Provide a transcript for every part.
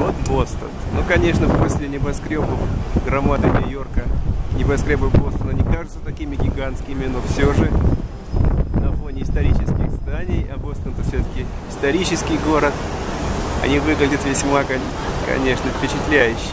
Вот Бостон. Ну, конечно, после небоскребов громады Нью-Йорка небоскребы Бостона не кажутся такими гигантскими, но все же на фоне исторических зданий, а Бостон-то все-таки исторический город, они выглядят весьма, конечно, впечатляюще.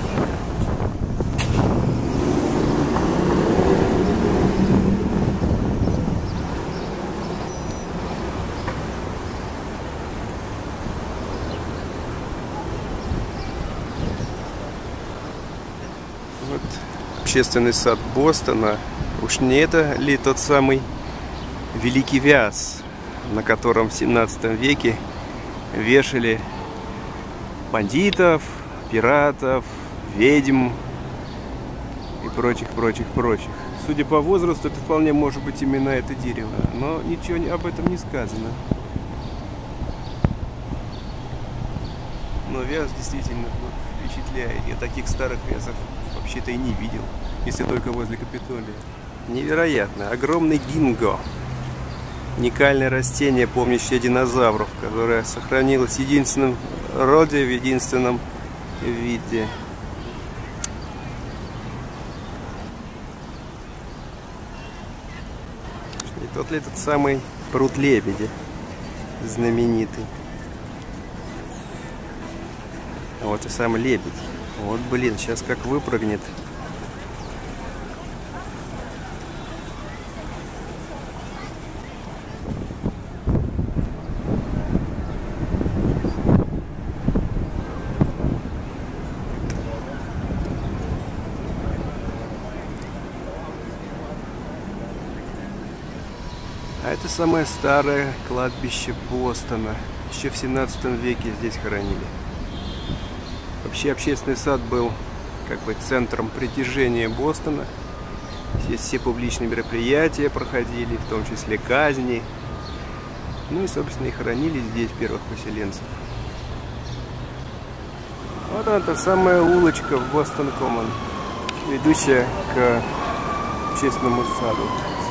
Вот общественный сад Бостона. Уж не это ли тот самый Великий Вяз, на котором в 17 веке вешали бандитов, пиратов, ведьм и прочих. Судя по возрасту, это вполне может быть именно это дерево, но ничего об этом не сказано. Но вяз действительно впечатляет. Я таких старых вязов вообще-то и не видел, если только возле Капитолия. Невероятно. Огромный гинго. Уникальное растение, помнящее динозавров, которое сохранилось в единственном роде, в единственном виде. И тот ли этот самый пруд лебедя знаменитый? Вот и сам лебедь. Вот, блин, сейчас как выпрыгнет. А это самое старое кладбище Бостона. Еще в 17 веке здесь хоронили. Вообще общественный сад был как бы центром притяжения Бостона. Здесь все публичные мероприятия проходили, в том числе казни. Ну и, собственно, и хоронили здесь первых поселенцев. Вот она, та самая улочка в Бостон-Коммон, ведущая к общественному саду.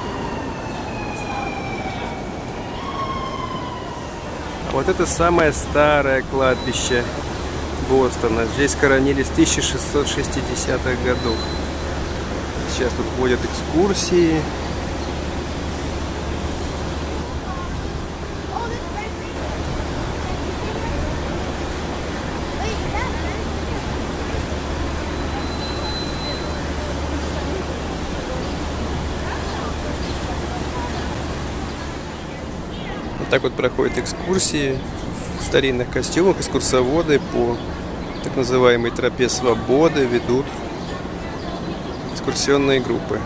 Вот это самое старое кладбище Бостона. Здесь хоронились в 1660-х годах. Сейчас тут ходят экскурсии. Вот так вот проходят экскурсии в старинных костюмах. Экскурсоводы по так называемой тропе свободы ведут экскурсионные группы.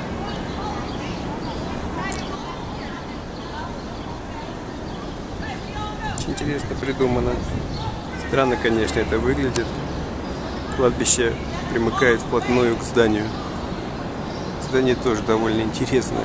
Очень интересно придумано. Странно, конечно, это выглядит. Кладбище примыкает вплотную к зданию. Здание тоже довольно интересное.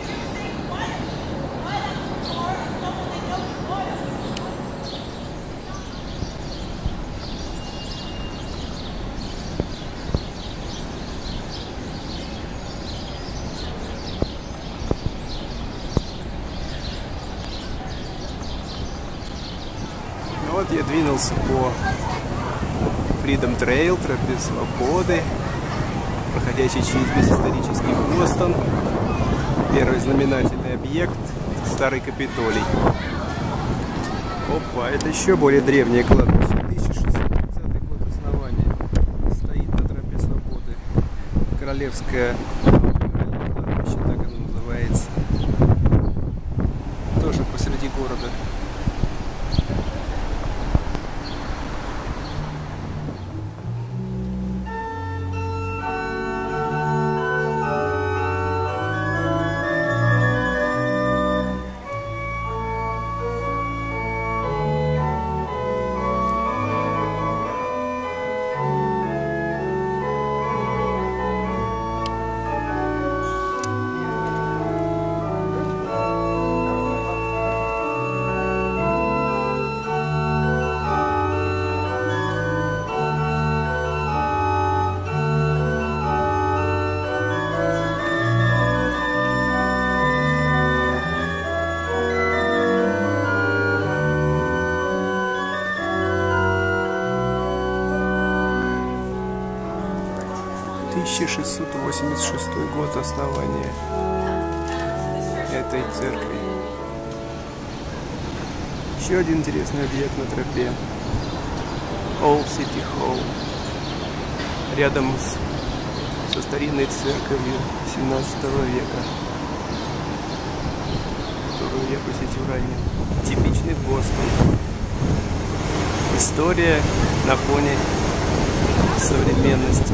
Вот я двинулся по Freedom Trail, тропе свободы, проходящий через весь исторический Бостон. Первый знаменательный объект — Старый Капитолий. Опа, это еще более древнее кладбище. 1630 год основания. Стоит на тропе свободы. Королевское кладбище, так оно называется. Тоже посреди города. 1686 год основания этой церкви. Еще один интересный объект на тропе. Old City Hall. Рядом со старинной церковью 17 века, которую я посетил ранее. Типичный Бостон. История на фоне современности.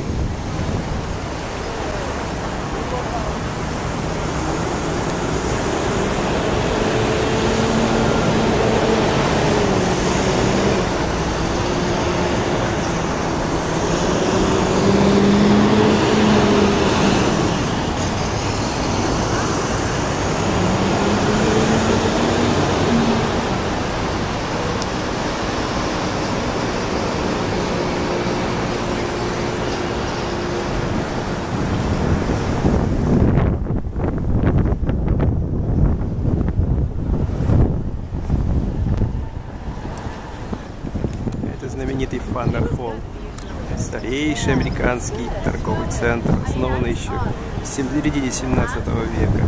Знаменитый Фаннер Холл, старейший американский торговый центр, основанный еще в середине 17 века.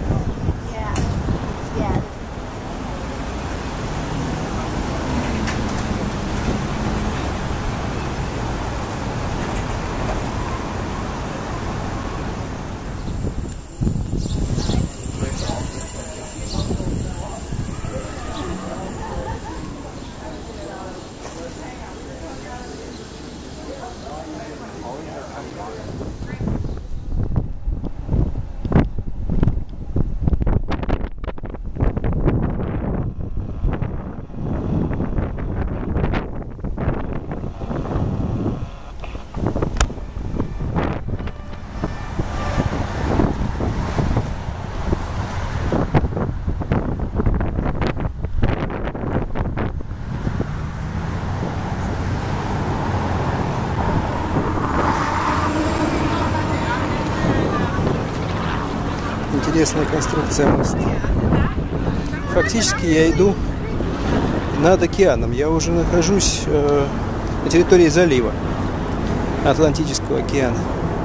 Интересная конструкция моста. Фактически я иду над океаном. Я уже нахожусь на территории залива Атлантического океана.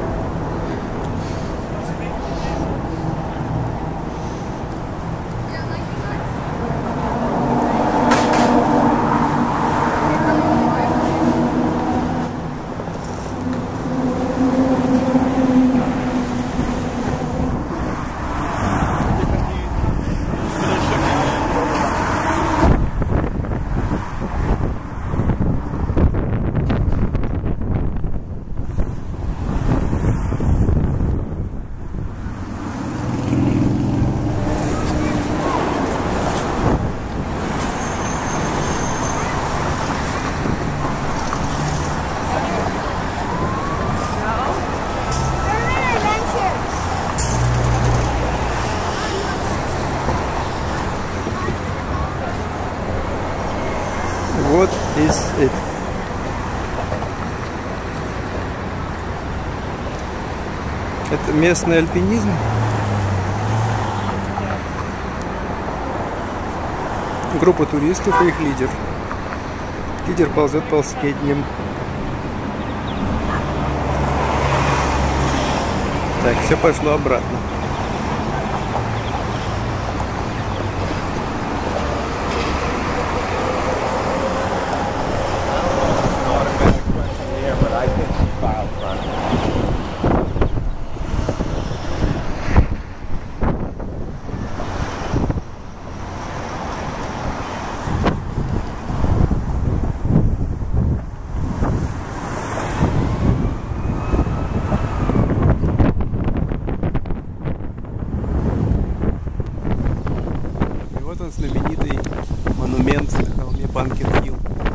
Вот это. Это местный альпинизм. Группа туристов и их лидер. Лидер ползет по скейтням. Так, все пошло обратно. Знаменитый монумент на холме Банкер-Хилл.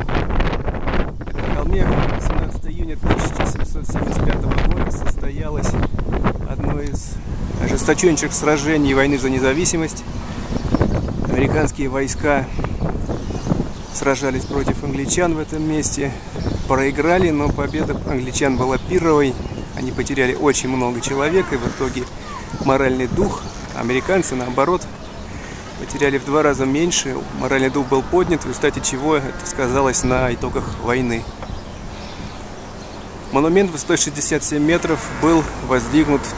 На холме 17 июня 1775 года состоялось одно из ожесточайших сражений войны за независимость. Американские войска сражались против англичан в этом месте, проиграли, но победа англичан была пирровой. Они потеряли очень много человек, и в итоге моральный дух. Американцы, наоборот, потеряли в 2 раза меньше, моральный дух был поднят, в результате чего это сказалось на итогах войны. Монумент высотой 67 метров был воздвигнут в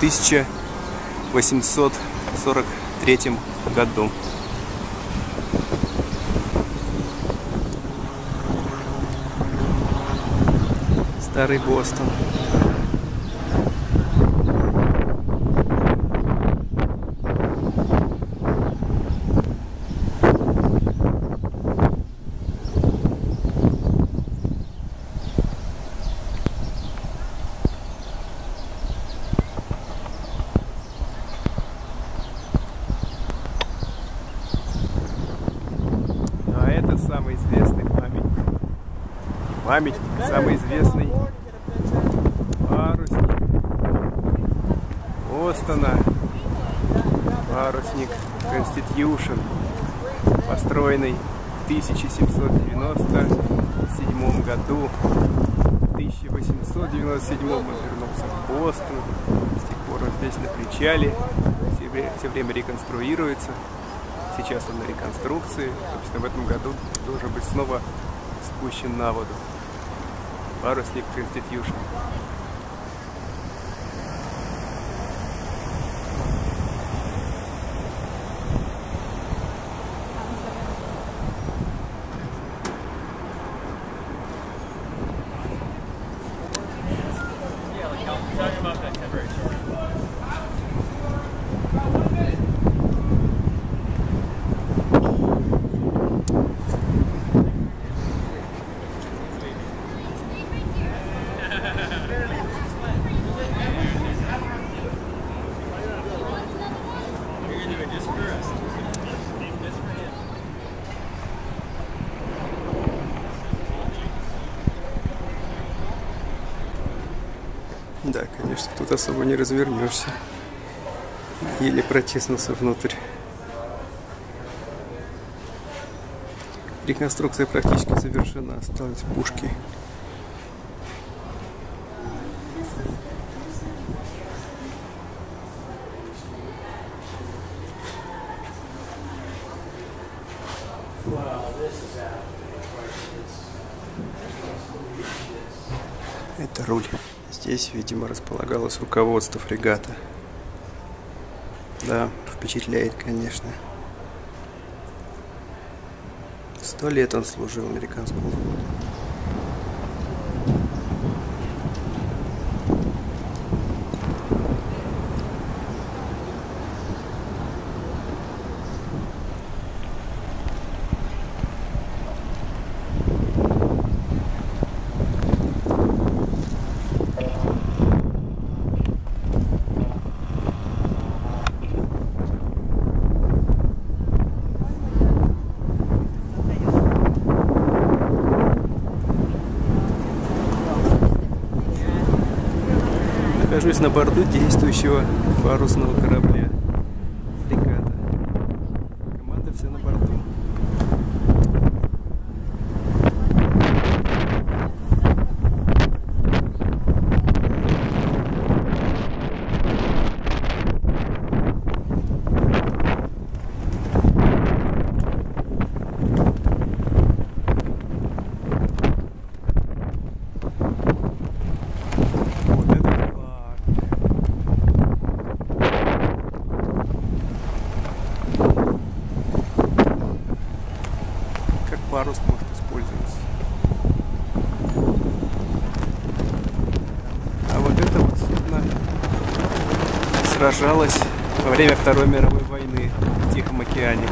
1843 году. Старый Бостон. А это самый известный памятник. Памятник самый известный парусник Бостона, парусник Constitution, построенный в 1797 году. В 1897 он вернулся в Бостон. С тех пор он здесь на причале, все время реконструируется. Сейчас он на реконструкции. Собственно, в этом году должен быть снова спущен на воду. Парусник Constitution. Да, конечно, тут особо не развернешься. Еле протиснулся внутрь. Реконструкция практически завершена. Остались пушки. Это руль. Здесь, видимо, располагалось руководство фрегата. Да, впечатляет, конечно. 100 лет он служил американскому флоту. Нахожусь на борту действующего парусного корабля фрегата. Команда вся на борту. Парус может использоваться. А вот это вот судно сражалось во время Второй мировой войны в Тихом океане.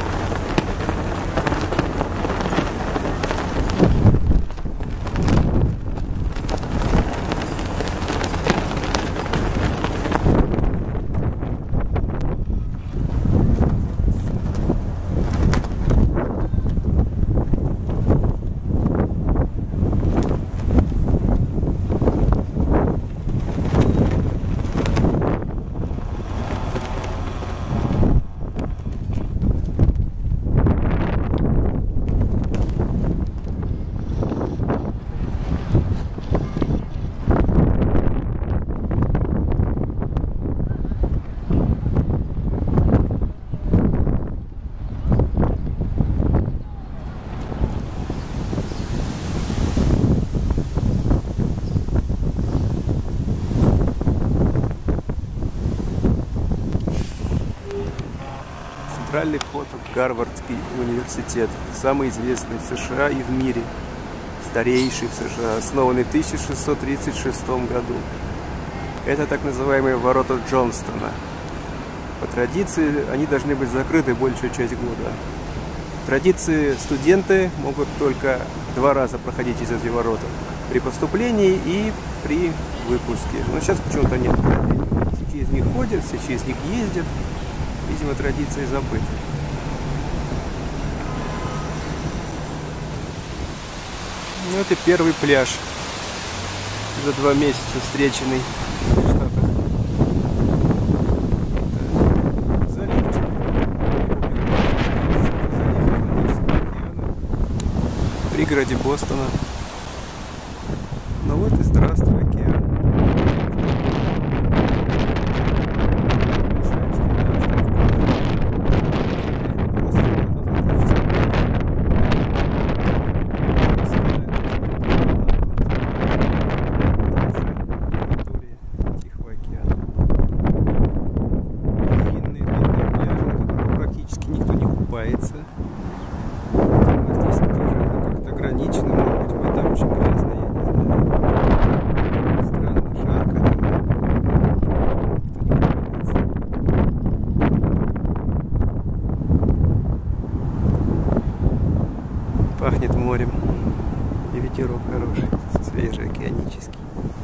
центральный вход в Гарвардский университет, самый известный в США и в мире, старейший в США, основанный в 1636 году. Это так называемые ворота Джонстона. По традиции они должны быть закрыты большую часть года. В традиции студенты могут только 2 раза проходить из этих ворот: при поступлении и при выпуске. Но сейчас почему-то нет. Все через них ходят, все через них ездят. Видимо, традиции забыты. Ну, это первый пляж за 2 месяца встреченный в Штатах. Заливчик. В пригороде Бостона. Ну вот и здравствуй, океан. Здесь тоже как-то ограничено, может быть, вода очень грязная, я не знаю. Странно, жарко. Никто не купается. Пахнет морем. И ветерок хороший, свежий, океанический.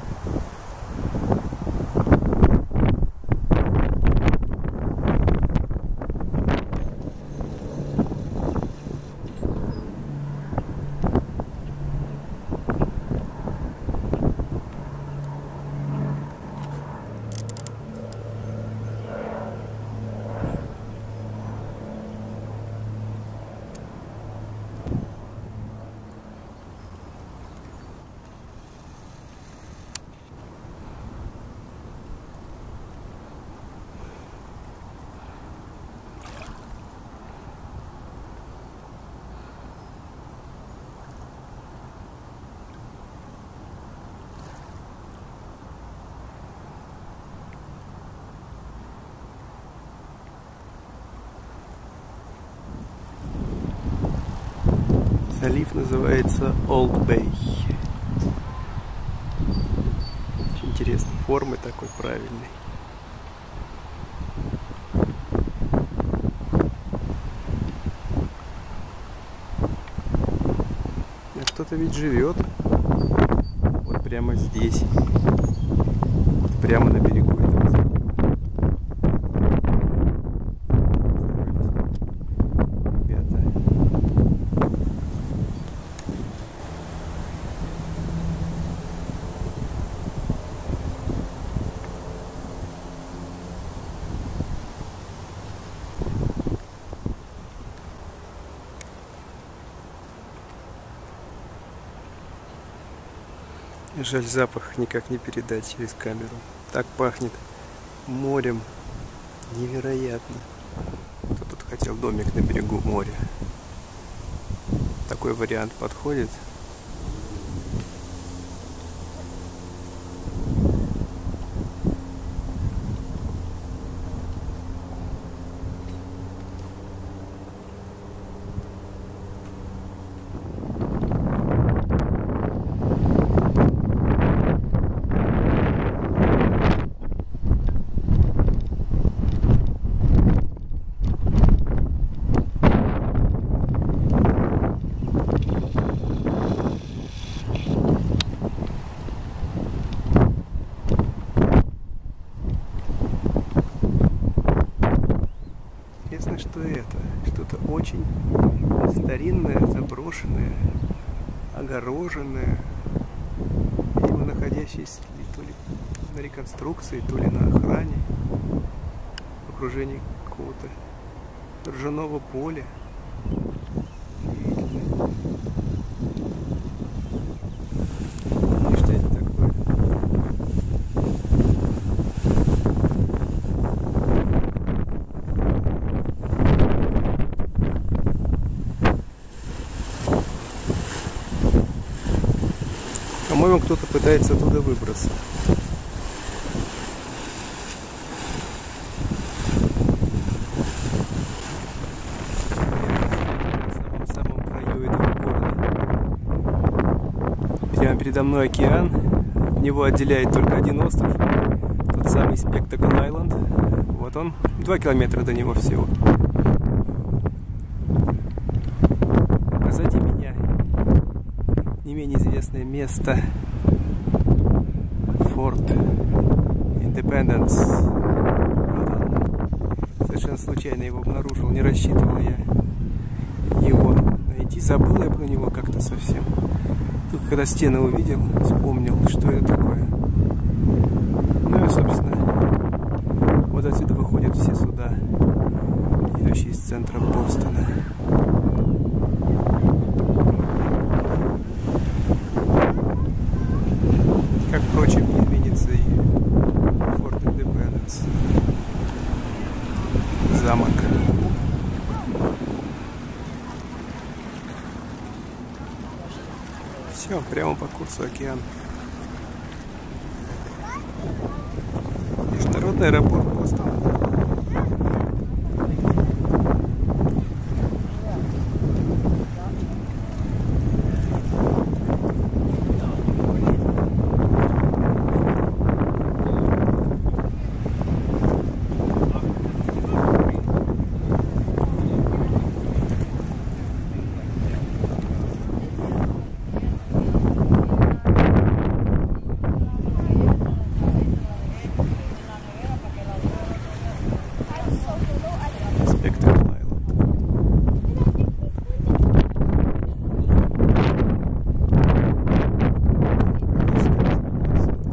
Залив называется Old Bay. Очень интересной формы, такой правильный. А кто-то ведь живет вот прямо здесь, вот прямо на берегу этого залива. Жаль, запах никак не передать через камеру. Так пахнет морем. Невероятно. Кто тут хотел домик на берегу моря? Такой вариант подходит. Интересно, что это? Что-то очень старинное, заброшенное, огороженное, видимо, находящееся то ли на реконструкции, то ли на охране, в окружении какого-то ржаного поля. И что это такое? По-моему, кто-то пытается оттуда выбраться. Прямо передо мной океан. От него отделяет только один остров. Тот самый Spectacle Island. Вот он. 2 километра до него всего. Позади меня не менее известное место. Форт Индепенденс. Вот он. Совершенно случайно его обнаружил. Не рассчитывал я его найти. Забыл я про него как-то совсем. Только когда стены увидел, вспомнил, что это такое. Ну и, собственно, вот отсюда выходят все суда, идущие из центра Бостона. Как, впрочем, не изменится и Форт Индепенденс. Замок. Все, прямо по курсу океан. Международный аэропорт Бостона.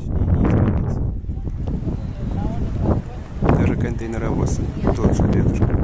Контейнеровоз тот же рядышком.